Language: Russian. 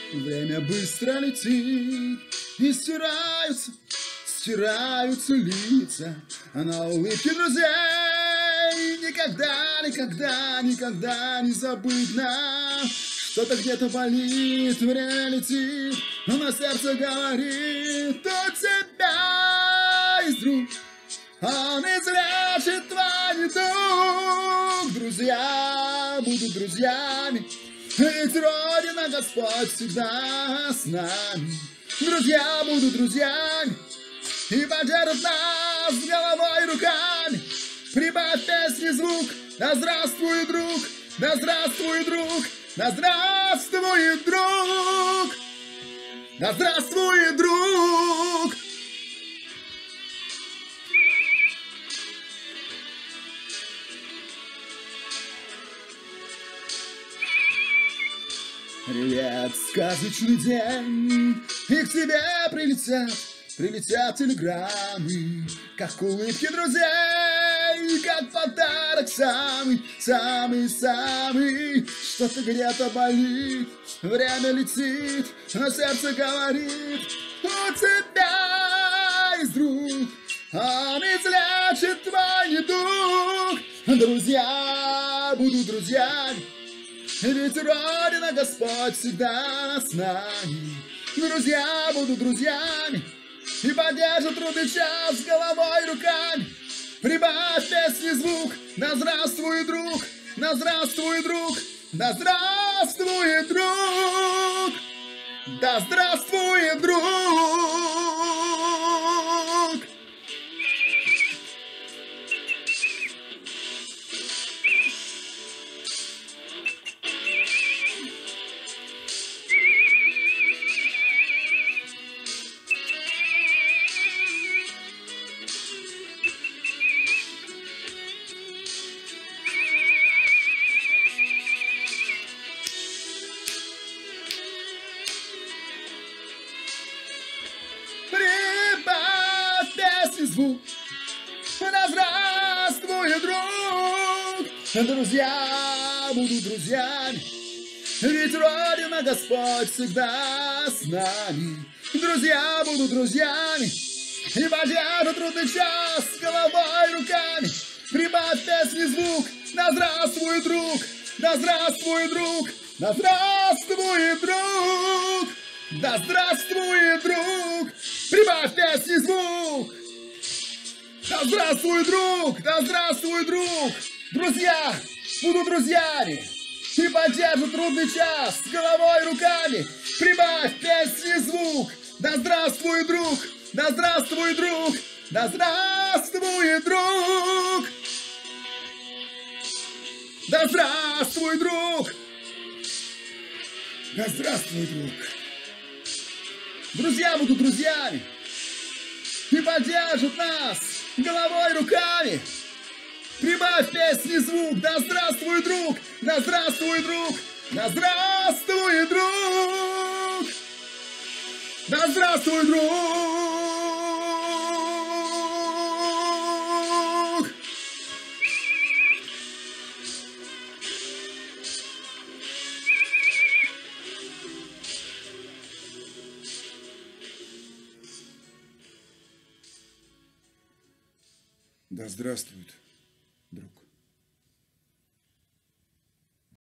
Время быстро летит, и стираются лица, на улыбки друзей. Никогда не забыть. Что-то где-то болит, время летит, но сердце говорит: у тебя есть друг, он излечит твой недуг. Друзья будут друзьями, ведь Родина, Господь всегда с нами. Друзья будут друзьями и поддержат нас головой и руками. Прибавь песни звук, да здравствует друг, да здравствует друг, да здравствует друг, да здравствует друг. Привет, сказочный день, и к тебе прилетят телеграммы, как улыбки друзей, как подарок самый. Что-то где-то болит, время летит, но сердце говорит: у тебя есть друг, он излечит твой недуг. Друзья будут друзьями, ведь Родина, Господь всегда с нами. Друзья будут друзьями и поддержат трудный час головой и руками. Прибавь песни звук, да здравствует друг, да здравствует друг, да здравствует друг, да здравствует друг. Прибавь песни звук, да здравствует друг. Друзья будут друзьями, ведь Родина, Господь всегда с нами. Друзья будут друзьями и поддержат трудный час головой и руками. Прибавь песни звук, да здравствует друг, да здравствует друг, да здравствует друг, да здравствует друг. Прибавь песни звук, да здравствует друг, да здравствует друг. Друзья будут друзьями и поддержат трудный час головой и руками. Прибавь песни звук, да здравствует друг, да здравствует друг, да здравствует друг, да здравствует друг, да здравствует друг. Друзья будут друзьями и поддержат нас головой и руками. Прибавь песни звук, да здравствует друг, да здравствует друг, да здравствует друг, да здравствует друг. Да здравствует друг.